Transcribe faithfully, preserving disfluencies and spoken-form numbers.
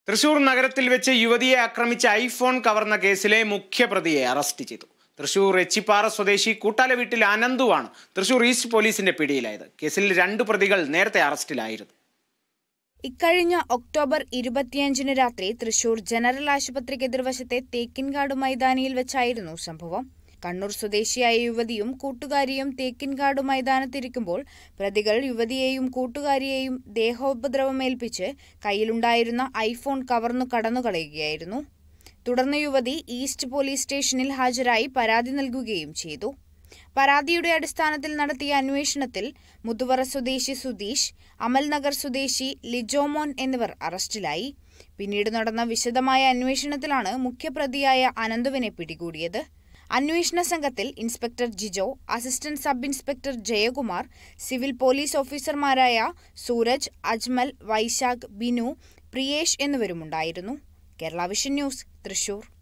തൃശൂർ നഗരത്തിൽ വെച്ച് യുവതിയെ ആക്രമിച്ച ഐഫോൺ കവർന്ന കേസിലെ മുഖ്യപ്രതിയെ അറസ്റ്റ് ചെയ്തു. തൃശൂർ എച്ചിപ്പാറ സ്വദേശി കൂട്ടാല വീട്ടിൽ അനന്തുവാണ് തൃശൂർ ഈസ്റ്റ് പോലീസിന്റെ പിടിയിലായത്. കേസിൽ രണ്ട് പ്രതികൾ നേരത്തെ അറസ്റ്റിലായിരുന്നു. ഇക്കഴിഞ്ഞ ഒക്ടോബർ ഇരുപത്തിയഞ്ചിന് രാത്രി തൃശൂർ ജനറൽ ആശുപത്രിക്ക് എതിർവശത്തെ തേക്കിൻകാട് മൈതാനിയിൽ വെച്ചായിരുന്നു സംഭവം. കണ്ണൂർ സ്വദേശിയായ യുവതിയും കൂട്ടുകാരിയും തേക്കിൻകാട് മൈതാനത്തിരിക്കുമ്പോൾ പ്രതികൾ യുവതിയെയും കൂട്ടുകാരിയെയും ദേഹോപദ്രവമേൽപ്പിച്ച് കയ്യിലുണ്ടായിരുന്ന ഐഫോൺ കവർന്നു കടന്നുകളയുകയായിരുന്നു. തുടർന്ന് യുവതി ഈസ്റ്റ് പോലീസ് സ്റ്റേഷനിൽ ഹാജരായി പരാതി നൽകുകയും ചെയ്തു. പരാതിയുടെ അടിസ്ഥാനത്തിൽ നടത്തിയ അന്വേഷണത്തിൽ മുതുവറ സ്വദേശി സുധീഷ്, അമൽനഗർ സ്വദേശി ലിജോമോൻ എന്നിവർ അറസ്റ്റിലായി. പിന്നീട് നടന്ന വിശദമായ അന്വേഷണത്തിലാണ് മുഖ്യപ്രതിയായ അനന്തുവിനെ പിടികൂടിയത്. അന്വേഷണ സംഘത്തിൽ inspector Jijo, assistant sub inspector Jayakumar, civil police ഓഫീസർമാരായ സൂരജ്, അജ്മൽ, വൈശാഖ്, ബിനു, പ്രിയേഷ് എന്നിവരുമുണ്ടായിരുന്നു. Kerala vision news, Thrissur.